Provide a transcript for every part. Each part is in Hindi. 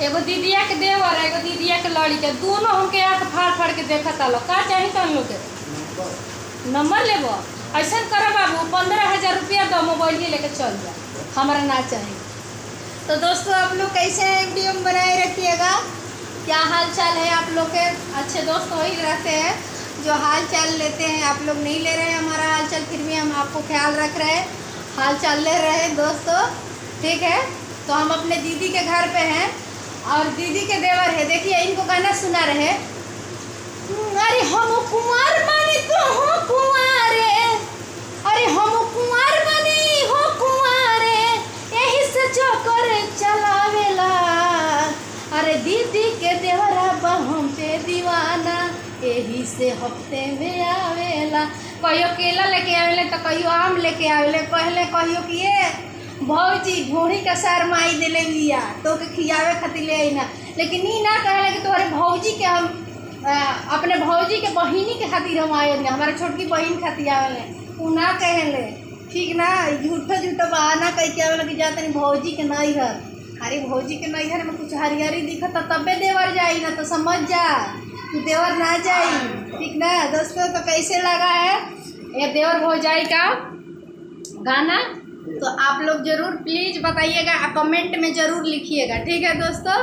एगो दीदिया के देवर एगो दीदिया के लड़का दोनों हमके आँख फाड़ फाड़ के देखता लो। का चाहिए तो हम लोग के नंबर लेब। ऐसा करो बाबू 15,000 रुपया दो, मोबाइल लेके चल जा, हमारा ना चाहिए। तो दोस्तों आप लोग कैसे वीडियो में बनाए रखिएगा। क्या हाल चाल है आप लोग के। अच्छे दोस्त वही रहते हैं जो हाल चाल लेते हैं। आप लोग नहीं ले रहे हैं हमारा हाल चाल, फिर भी हम आपको ख्याल रख रहे हैं, हाल चाल ले रहे हैं दोस्तों, ठीक है। तो हम अपने दीदी के घर पे हैं और दीदी के देवर है। देखिए इनको गाना सुना रहे। अरे हम कुंवर बनी तो हो कुंवारे, अरे हम कुंवर बनी हो कुंवारे, यही से चक्कर चलावेला। अरे दीदी के देवरा हम पे दीवाना, यही से हफ्ते में आवेला। कहियो केला लेके आवेले तो कहियो आम लेके आवेले। कहले कहियो कि ये भौजी घोड़ी का सार माई दिले लिया तो के खियावे खातिर ले आई ना, लेकिन ई ना कहले कि तुम्हारे भौजी के हम अपने भौजी के बहिनी के खातिर हम आए, हमारे छोटकी बहन खातिर आवेले। उ ना कहले, ठीक ना। झूठो झूठो बहाना कह के आवेला कि जाते नहीं भौजी के नैहर। अरे भौजी के नैहर में कुछ हरियारी दिखत तबे देवर जाई ना, तो समझ जा तू देवर ना जाई, ठीक ना दोस्तों। तो कैसे लगा है ये देवर भौजाई का गाना, तो आप लोग ज़रूर प्लीज़ बताइएगा, कमेंट में ज़रूर लिखिएगा, ठीक है दोस्तों।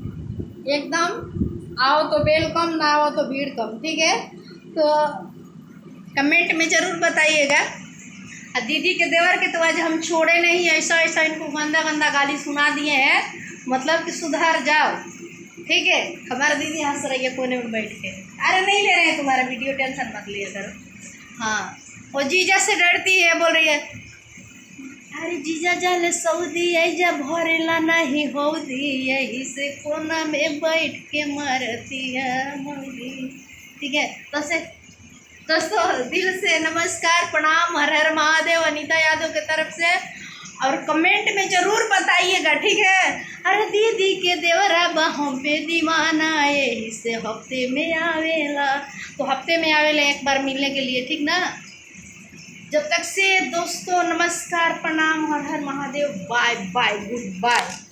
एकदम आओ तो वेलकम, ना आओ तो भीड़ कम, ठीक है। तो कमेंट में ज़रूर बताइएगा। दीदी के देवर के तो आज हम छोड़े नहीं, ऐसा ऐसा इनको गंदा गंदा गाली सुना दिए हैं, मतलब कि सुधार जाओ, ठीक है। हमारा दीदी हंस रही है कोने में बैठ के। अरे नहीं ले रहे हैं तुम्हारा वीडियो, टेंशन मत लिया करो। हाँ वो जीजा से डरती है, बोल रही है अरे जीजा जाले सऊदी ऐजा भरेला नहीं हौदी, यही से कोना में बैठ के मारती है मौली, ठीक है। तो से दोस्तों दिल से नमस्कार प्रणाम, हर हर महादेव अनीता यादव के तरफ से। और कमेंट में ज़रूर बताइएगा, ठीक है। अरे दीदी के देवरा हम पे दीवाना, यही से हफ्ते में आवेला। तो हफ्ते में आवेला एक बार मिलने के लिए, ठीक ना। जब तक से दोस्तों नमस्कार प्रणाम, हर हर Mahadev, bye bye, good bye.